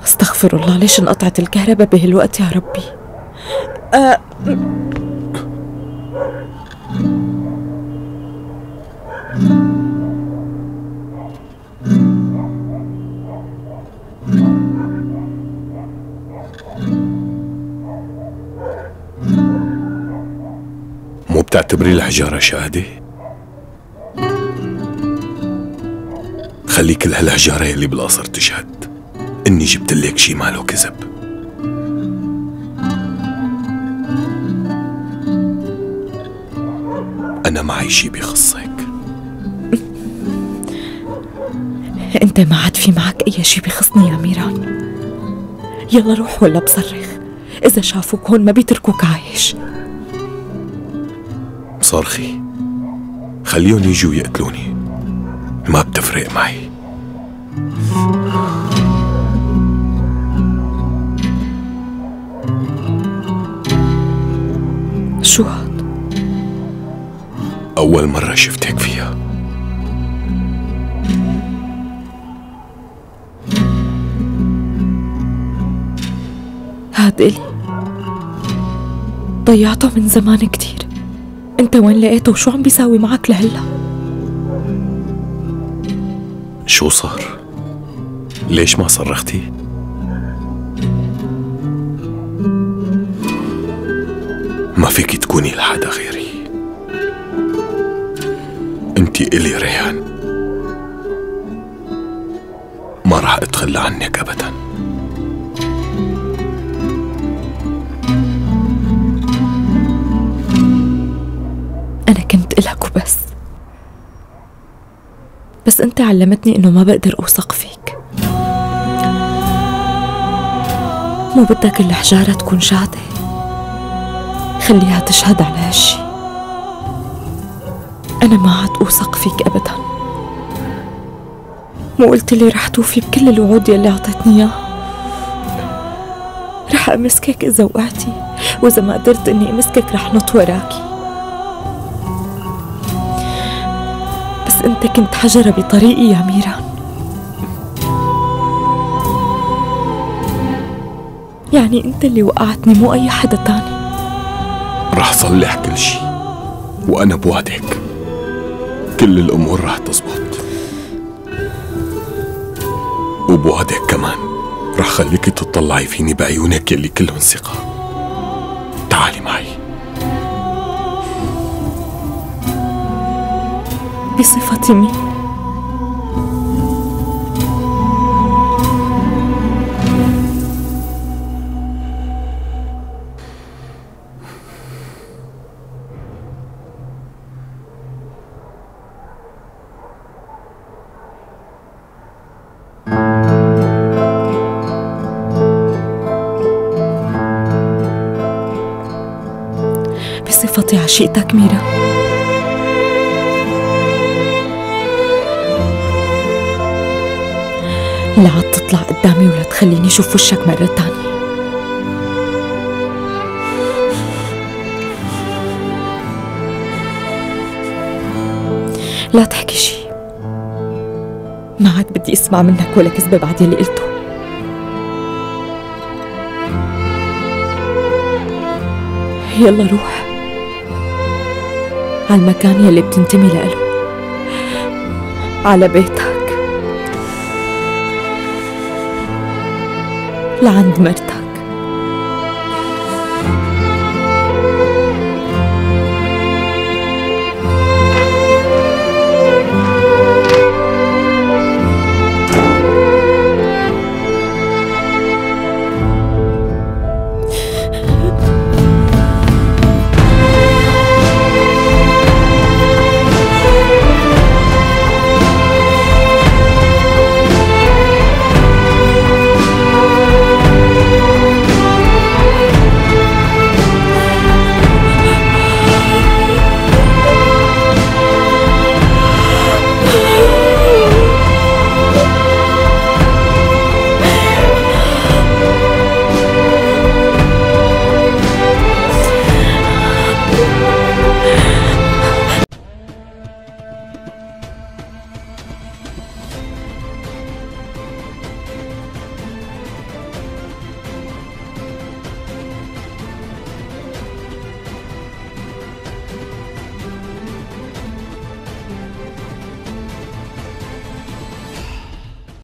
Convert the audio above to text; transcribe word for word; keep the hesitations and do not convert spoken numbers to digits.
استغفر الله، ليش انقطعت الكهرباء بهالوقت يا ربي؟ أه مو بتعتبري الحجارة شهادة؟ خلي كل هالحجارة اللي بالقصر تشهد إني جبت لك شي ماله كذب. أنا معي شي بيخصك. أنت ما عاد في معك أي شي بيخصني يا ميران. يلا روح ولا بصرخ، إذا شافوك هون ما بيتركوك عايش. صرخي، خليهم يجوا يقتلوني، ما بتفرق معي. شو هاد؟ أول مرة شفتك فيها. هاد إلي ضيعته من زمان كتير. انت وين لقيته وشو عم بيساوي معك لهلا؟ شو صار؟ ليش ما صرختي؟ ما فيك تكوني لحدا غيري. انتي إلي ريان، ما راح اتخلى عنك ابدا. أنا كنت إلك وبس، بس أنت علمتني إنه ما بقدر أوثق فيك. مو بدك الحجارة تكون شاهدة؟ خليها تشهد على هالشي. أنا ما عاد أوثق فيك أبدا. مو قلت لي رح توفي بكل الوعود يلي أعطيتني إياها؟ رح أمسكك إذا وقعتي، وإذا ما قدرت إني أمسكك رح نط وراكي. أنت كنت حجرة بطريقي يا ميران. يعني أنت اللي وقعتني مو أي حدا تاني. رح صلح كل شي، وأنا بوعدك كل الأمور رح تزبط. وبوعدك كمان رح خليكي تطلعي فيني بعيونك يلي كلهم ثقة. تعالي معي. بصفتي مين؟ بصفتي عشيقتك ميرا. لا عاد تطلع قدامي ولا تخليني اشوف وشك مرة تانية. لا تحكي شي، ما عاد بدي اسمع منك ولا كذبة بعد يلي قلته. يلا روح على المكان يلي بتنتمي لإله، على بيتك، لعند مرتك.